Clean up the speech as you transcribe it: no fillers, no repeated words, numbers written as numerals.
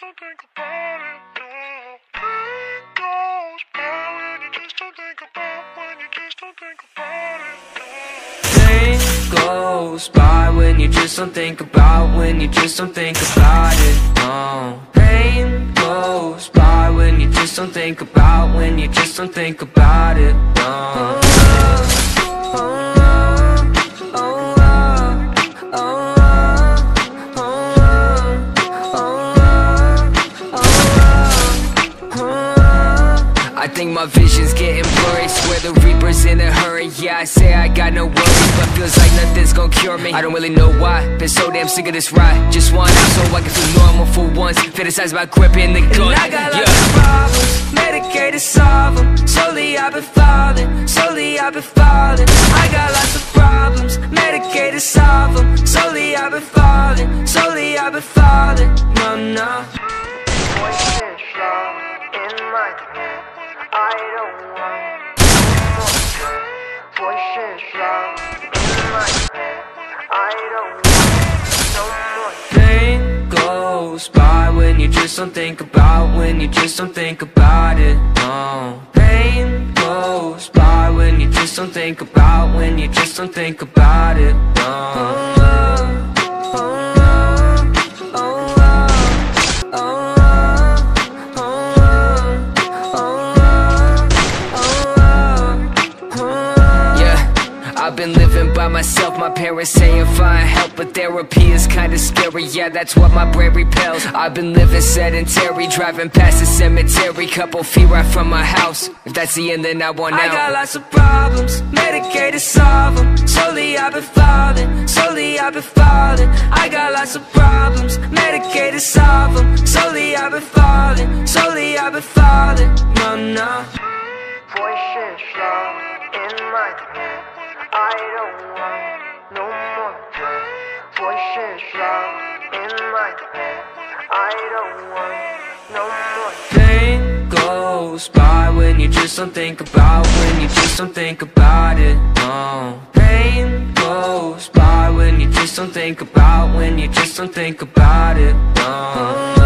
don't think about it, no. Pain goes by when you just don't think about, when you just don't think about it, no. Pain goes by when you just don't think about, when you just don't think about it, no. Pain goes by when you just don't think about, when you just don't think about it, no. I think my vision's getting blurry, swear the reaper's in a hurry. Yeah, I say I got no worries, but feels like nothing's gonna cure me. I don't really know why, been so damn sick of this ride. Just want out so I can feel normal for once. Fantasize about gripping the gun. And I got lots of problems, medicated, solve them. Slowly I've been falling, slowly I've been falling. I got lots of problems, medicated, solve them. Slowly I've been falling, slowly I've been falling. No, no. Voices loud in my head, I don't want no more. Voices loud in my head, I don't want no more. Pain goes by when you just don't think about, when you just don't think about it, no. Pain goes by when you just don't think about, when you just don't think about it, no. I've been living by myself, my parents saying find help, but therapy is kinda scary, yeah, that's what my brain repels. I've been living sedentary, driving past the cemetery, couple feet right from my house. If that's the end, then I want out. I got lots of problems, medicated, solve them. Slowly I've been falling, slowly I've been falling. I got lots of problems, medicated, solve them. Slowly I've been falling, slowly I've been falling. No, no. Voices loud in my head, I don't want no more. Voices loud in my head, I don't want no more. Pain goes by when you just don't think about, when you just don't think about it, no. Pain goes by when you just don't think about, when you just don't think about it, no.